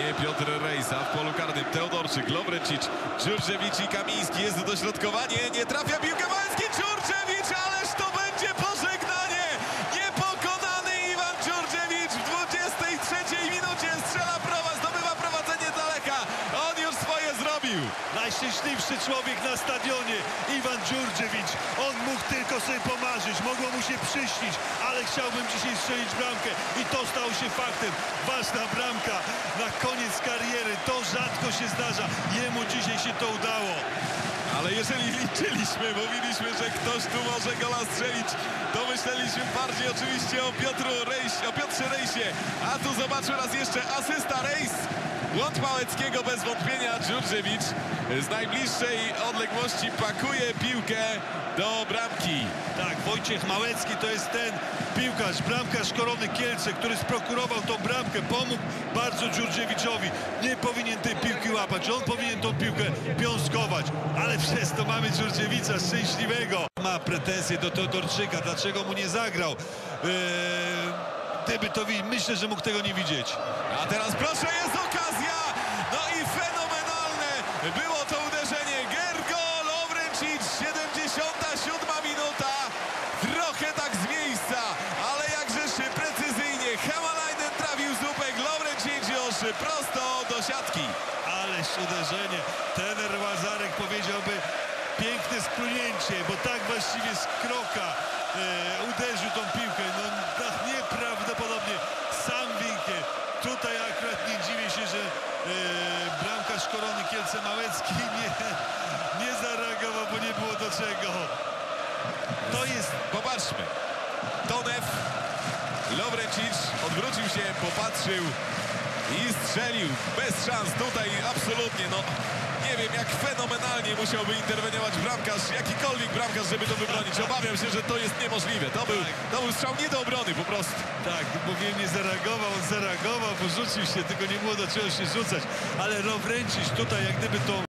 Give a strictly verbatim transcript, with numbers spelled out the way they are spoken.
Dostaje Piotr Rejsa w polu karnym. Teodorczyk, Lowrencic, Dżurdżewicz i Kamiński. Jest dośrodkowanie. Nie trafia piłkę Małecki. Dżurdżewicz, ależ to będzie pożegnanie. Niepokonany Iwan Dżurdżewicz w dwudziestej trzeciej minucie strzela prowa, zdobywa prowadzenie z daleka. On już swoje zrobił. Najszczęśliwszy człowiek na stadionie, Iwan Dżurdżewicz. On mógł tylko sobie pomarzyć, mogło mu się przyśnić, ale chciałbym dzisiaj strzelić bramkę i to stało się faktem. Ważna bramka na koniec kariery, to rzadko się zdarza. Jemu dzisiaj się to udało. Ale jeżeli liczyliśmy, mówiliśmy, że ktoś tu może gola strzelić, to myśleliśmy bardziej oczywiście o Piotru Rejs, o Piotrze Rejsie. A tu zobaczmy raz jeszcze asysta Rejs. Błąd Małeckiego bez wątpienia. Dżurdżewicz z najbliższej odległości pakuje piłkę do bramki. Tak, Wojciech Małecki to jest ten piłkarz, bramkarz Korony Kielce, który sprokurował tą bramkę, pomógł bardzo Dżurdżewiczowi. Nie powinien tej piłki łapać, on powinien tą piłkę piąskować, ale przez to mamy Dżurdżewicza szczęśliwego. Ma pretensje do Teodorczyka, dlaczego mu nie zagrał. Eee, gdyby to widzieć, myślę, że mógł tego nie widzieć. A teraz proszę, jest okazja! No i fenomenalne było to uderzenie. Gergo Lowrencic, siedemdziesiąta siódma minuta. Trochę tak z miejsca, ale jakżeż precyzyjnie. Hamalainen trafił słupek, Lowrencic już prosto do siatki. Ależ uderzenie. Trener Łazarek powiedziałby piękne splunięcie, bo tak właściwie z kroka e, uderzył tą piłkę. No tak nieprawdopodobnie. Sam Winkiel. Tutaj akurat nie dziwię się, że e, bramkarz Korony Kielce Małecki nie, nie zareagował, bo nie było do czego. To jest... Popatrzmy. Tonew, Lowrencic odwrócił się, popatrzył i strzelił. Bez szans tutaj absolutnie. No nie wiem, jak fenomenalnie musiałby interweniować bramkarz, jakikolwiek bramkarz, żeby to wybronić. Obawiam się, że to jest niemożliwe. To był, to był strzał nie do obrony po prostu. Tak, mówiłem, nie zareagował, on zareagował, bo rzucił się, tylko nie było do czego się rzucać. Ale Lowrencic tutaj jak gdyby to